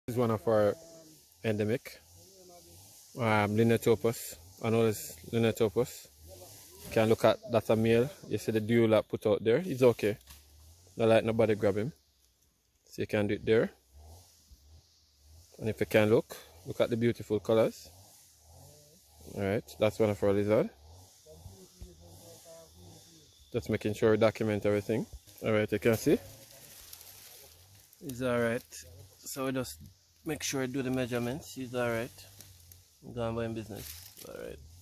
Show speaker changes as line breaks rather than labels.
This is one of our endemic lineatopus. Anolis lineatopus. You can look at that's a male. You see the dew that put out there. He's okay. Not like nobody grab him. So you can do it there. And if you can look at the beautiful colors. Alright, that's one of our lizard. Just making sure we document everything. Alright, you can see. He's alright. So we just make sure we do the measurements. He's alright. Go on by business. Alright.